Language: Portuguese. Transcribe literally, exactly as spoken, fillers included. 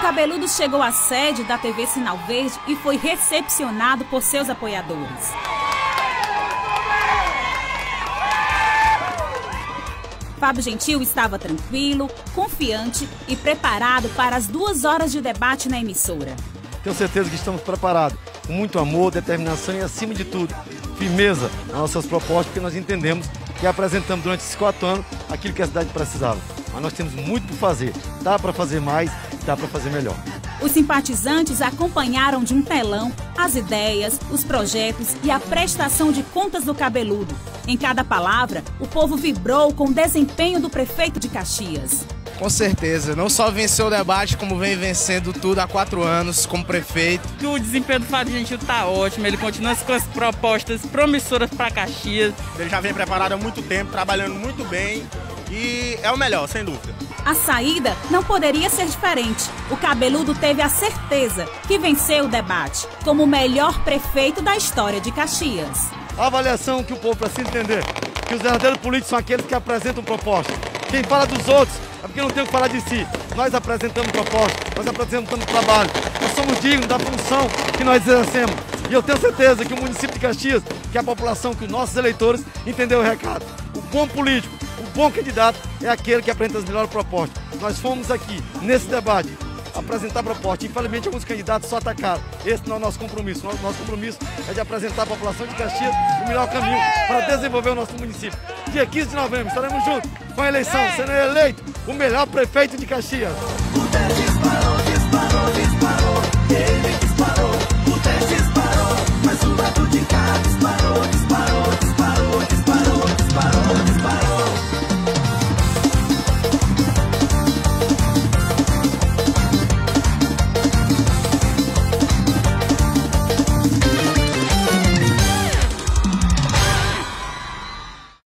Cabeludo chegou à sede da T V Sinal Verde e foi recepcionado por seus apoiadores. Fábio Gentil estava tranquilo, confiante e preparado para as duas horas de debate na emissora. Tenho certeza que estamos preparados, com muito amor, determinação e, acima de tudo, firmeza nas nossas propostas, porque nós entendemos que apresentamos durante esses quatro anos aquilo que a cidade precisava. Mas nós temos muito por fazer, dá para fazer mais, dá para fazer melhor. Os simpatizantes acompanharam de um telão as ideias, os projetos e a prestação de contas do Cabeludo. Em cada palavra, o povo vibrou com o desempenho do prefeito de Caxias. Com certeza, não só venceu o debate, como vem vencendo tudo há quatro anos como prefeito. O desempenho do Fábio Gentil está ótimo, ele continua com as propostas promissoras para Caxias. Ele já vem preparado há muito tempo, trabalhando muito bem e é o melhor, sem dúvida. A saída não poderia ser diferente. O Cabeludo teve a certeza que venceu o debate como o melhor prefeito da história de Caxias. A avaliação que o povo precisa entender, que os verdadeiros políticos são aqueles que apresentam propostas. Quem fala dos outros é porque não tem o que falar de si. Nós apresentamos propostas, nós apresentamos trabalho, nós somos dignos da função que nós exercemos. E eu tenho certeza que o município de Caxias, que a população, que os nossos eleitores entenderam o recado. O bom político, o bom candidato é aquele que apresenta as melhores propostas. Nós fomos aqui, nesse debate, apresentar proposta. Infelizmente, alguns candidatos só atacaram. Esse não é o nosso compromisso. Nosso, nosso compromisso é de apresentar a população de Caxias o melhor caminho para desenvolver o nosso município. Dia quinze de novembro, estaremos juntos com a eleição, sendo eleito o melhor prefeito de Caxias. O dez disparou, disparou, disparou, ele disparou, o dez disparou, mas o lado de cá disparou, disparou.